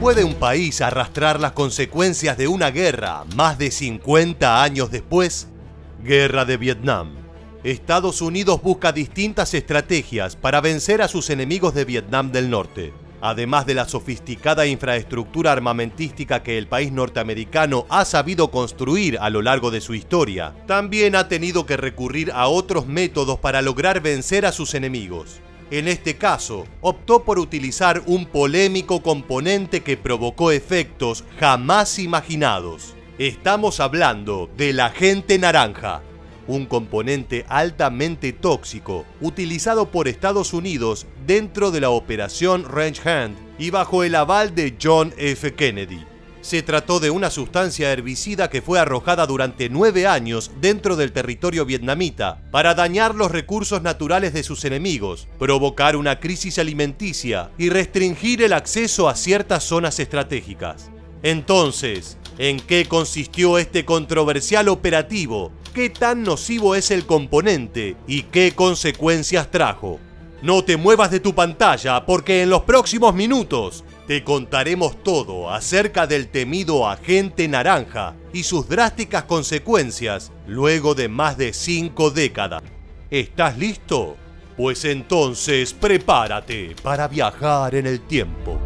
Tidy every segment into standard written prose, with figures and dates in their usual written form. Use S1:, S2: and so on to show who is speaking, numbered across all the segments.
S1: ¿Puede un país arrastrar las consecuencias de una guerra más de 50 años después? Guerra de Vietnam. Estados Unidos busca distintas estrategias para vencer a sus enemigos de Vietnam del Norte. Además de la sofisticada infraestructura armamentística que el país norteamericano ha sabido construir a lo largo de su historia, también ha tenido que recurrir a otros métodos para lograr vencer a sus enemigos. En este caso, optó por utilizar un polémico componente que provocó efectos jamás imaginados. Estamos hablando del agente naranja, un componente altamente tóxico utilizado por Estados Unidos dentro de la operación Range Hand y bajo el aval de John F. Kennedy. Se trató de una sustancia herbicida que fue arrojada durante 9 años dentro del territorio vietnamita para dañar los recursos naturales de sus enemigos, provocar una crisis alimenticia y restringir el acceso a ciertas zonas estratégicas. Entonces, ¿en qué consistió este controversial operativo? ¿Qué tan nocivo es el componente y qué consecuencias trajo? No te muevas de tu pantalla porque en los próximos minutos te contaremos todo acerca del temido agente naranja y sus drásticas consecuencias luego de más de 5 décadas. ¿Estás listo? Pues entonces prepárate para viajar en el tiempo.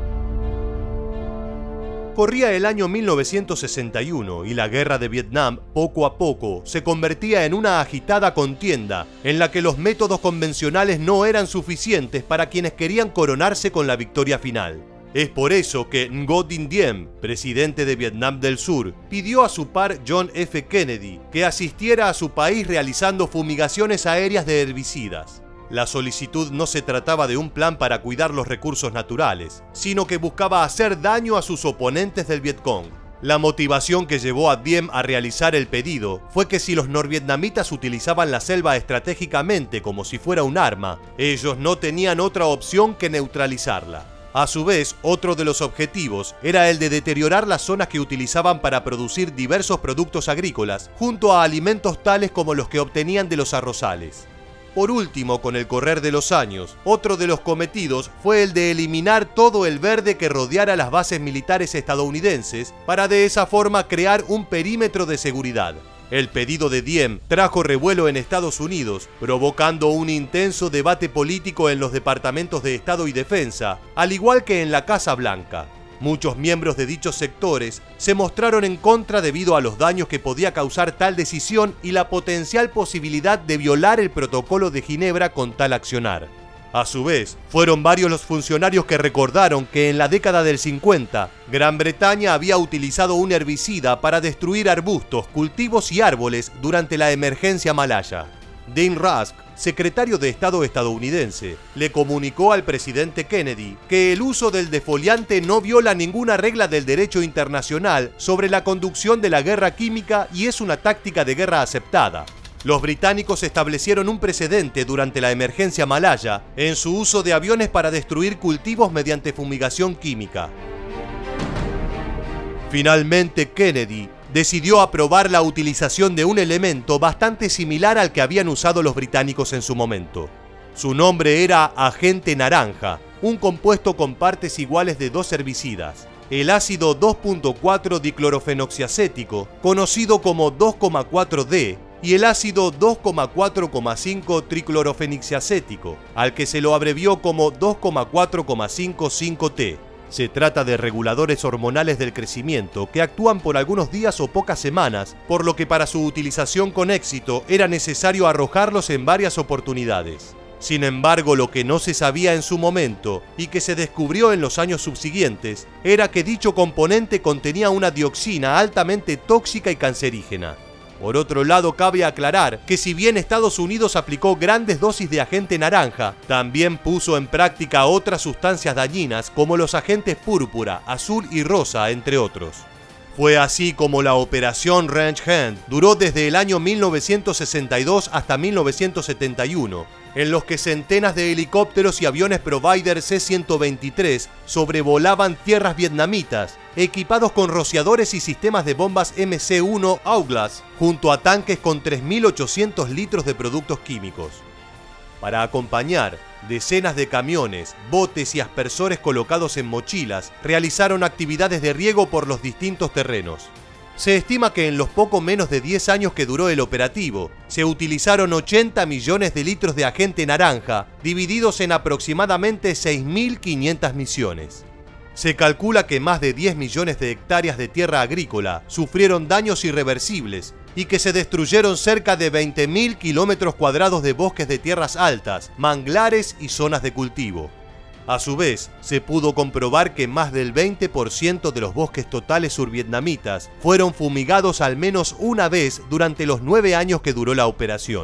S1: Corría el año 1961 y la guerra de Vietnam poco a poco se convertía en una agitada contienda en la que los métodos convencionales no eran suficientes para quienes querían coronarse con la victoria final. Es por eso que Ngo Dinh Diem, presidente de Vietnam del Sur, pidió a su par John F. Kennedy que asistiera a su país realizando fumigaciones aéreas de herbicidas. La solicitud no se trataba de un plan para cuidar los recursos naturales, sino que buscaba hacer daño a sus oponentes del Vietcong. La motivación que llevó a Diem a realizar el pedido fue que si los norvietnamitas utilizaban la selva estratégicamente como si fuera un arma, ellos no tenían otra opción que neutralizarla. A su vez, otro de los objetivos era el de deteriorar las zonas que utilizaban para producir diversos productos agrícolas, junto a alimentos tales como los que obtenían de los arrozales. Por último, con el correr de los años, otro de los cometidos fue el de eliminar todo el verde que rodeara las bases militares estadounidenses para de esa forma crear un perímetro de seguridad. El pedido de Diem trajo revuelo en Estados Unidos, provocando un intenso debate político en los departamentos de Estado y Defensa, al igual que en la Casa Blanca. Muchos miembros de dichos sectores se mostraron en contra debido a los daños que podía causar tal decisión y la potencial posibilidad de violar el protocolo de Ginebra con tal accionar. A su vez, fueron varios los funcionarios que recordaron que en la década del 50, Gran Bretaña había utilizado un herbicida para destruir arbustos, cultivos y árboles durante la emergencia malaya. Dean Rusk, secretario de Estado estadounidense, le comunicó al presidente Kennedy que el uso del defoliante no viola ninguna regla del derecho internacional sobre la conducción de la guerra química y es una táctica de guerra aceptada. Los británicos establecieron un precedente durante la emergencia malaya en su uso de aviones para destruir cultivos mediante fumigación química. Finalmente, Kennedy decidió aprobar la utilización de un elemento bastante similar al que habían usado los británicos en su momento. Su nombre era agente naranja, un compuesto con partes iguales de dos herbicidas: el ácido 2.4 diclorofenoxiacético, conocido como 2,4-D, y el ácido 2,4,5 triclorofenixiacético, al que se lo abrevió como 2,4,5,5-T. Se trata de reguladores hormonales del crecimiento que actúan por algunos días o pocas semanas, por lo que para su utilización con éxito era necesario arrojarlos en varias oportunidades. Sin embargo, lo que no se sabía en su momento y que se descubrió en los años subsiguientes era que dicho componente contenía una dioxina altamente tóxica y cancerígena. Por otro lado, cabe aclarar que si bien Estados Unidos aplicó grandes dosis de agente naranja, también puso en práctica otras sustancias dañinas como los agentes púrpura, azul y rosa, entre otros. Fue así como la operación Range Hand duró desde el año 1962 hasta 1971, en los que centenas de helicópteros y aviones Provider C-123 sobrevolaban tierras vietnamitas, equipados con rociadores y sistemas de bombas MC-1 Hourglass, junto a tanques con 3.800 litros de productos químicos. Para acompañar, Decenas de camiones, botes y aspersores colocados en mochilas realizaron actividades de riego por los distintos terrenos. Se estima que en los poco menos de 10 años que duró el operativo, se utilizaron 80 millones de litros de agente naranja, divididos en aproximadamente 6.500 misiones. Se calcula que más de 10 millones de hectáreas de tierra agrícola sufrieron daños irreversibles y que se destruyeron cerca de 20.000 kilómetros cuadrados de bosques de tierras altas, manglares y zonas de cultivo. A su vez, se pudo comprobar que más del 20% de los bosques totales survietnamitas fueron fumigados al menos una vez durante los 9 años que duró la operación.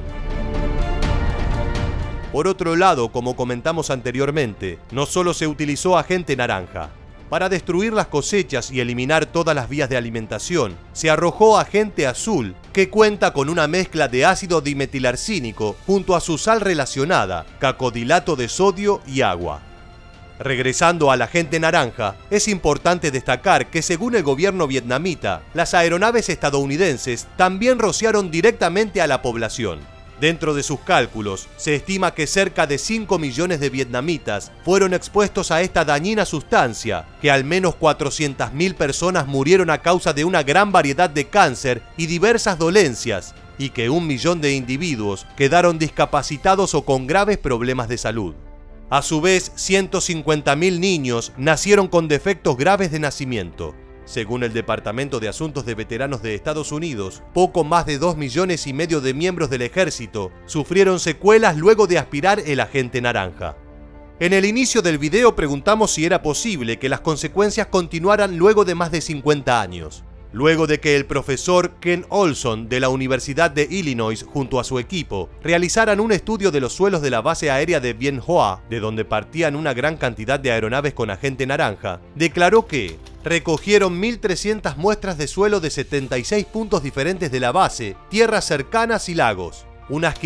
S1: Por otro lado, como comentamos anteriormente, no solo se utilizó agente naranja. Para destruir las cosechas y eliminar todas las vías de alimentación, se arrojó agente azul, que cuenta con una mezcla de ácido dimetilarcínico junto a su sal relacionada, cacodilato de sodio y agua. Regresando al agente naranja, es importante destacar que según el gobierno vietnamita, las aeronaves estadounidenses también rociaron directamente a la población. Dentro de sus cálculos, se estima que cerca de 5 millones de vietnamitas fueron expuestos a esta dañina sustancia, que al menos 400.000 personas murieron a causa de una gran variedad de cáncer y diversas dolencias, y que 1 millón de individuos quedaron discapacitados o con graves problemas de salud. A su vez, 150.000 niños nacieron con defectos graves de nacimiento. Según el Departamento de Asuntos de Veteranos de Estados Unidos, poco más de 2,5 millones de miembros del ejército sufrieron secuelas luego de aspirar el agente naranja. En el inicio del video preguntamos si era posible que las consecuencias continuaran luego de más de 50 años. Luego de que el profesor Ken Olson de la Universidad de Illinois junto a su equipo realizaran un estudio de los suelos de la base aérea de Bien Hoa, de donde partían una gran cantidad de aeronaves con agente naranja, declaró que recogieron 1.300 muestras de suelo de 76 puntos diferentes de la base, tierras cercanas y lagos. Unas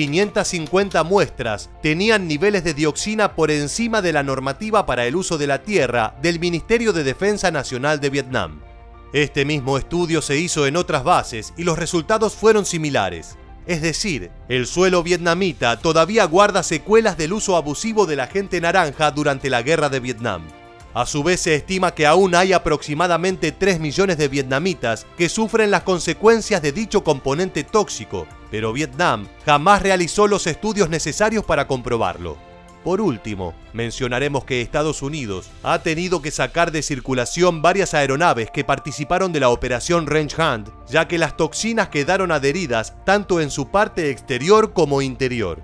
S1: 550 muestras tenían niveles de dioxina por encima de la normativa para el uso de la tierra del Ministerio de Defensa Nacional de Vietnam. Este mismo estudio se hizo en otras bases y los resultados fueron similares. Es decir, el suelo vietnamita todavía guarda secuelas del uso abusivo del agente naranja durante la guerra de Vietnam. A su vez, se estima que aún hay aproximadamente 3 millones de vietnamitas que sufren las consecuencias de dicho componente tóxico, pero Vietnam jamás realizó los estudios necesarios para comprobarlo. Por último, mencionaremos que Estados Unidos ha tenido que sacar de circulación varias aeronaves que participaron de la operación Range Hand, ya que las toxinas quedaron adheridas tanto en su parte exterior como interior.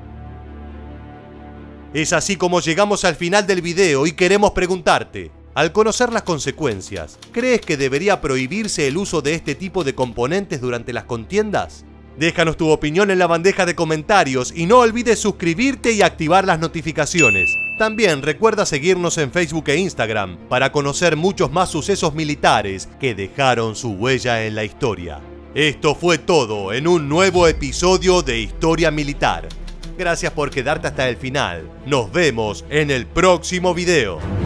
S1: Es así como llegamos al final del video y queremos preguntarte, al conocer las consecuencias, ¿crees que debería prohibirse el uso de este tipo de componentes durante las contiendas? Déjanos tu opinión en la bandeja de comentarios y no olvides suscribirte y activar las notificaciones. También recuerda seguirnos en Facebook e Instagram para conocer muchos más sucesos militares que dejaron su huella en la historia. Esto fue todo en un nuevo episodio de Historia Militar. Gracias por quedarte hasta el final. Nos vemos en el próximo video.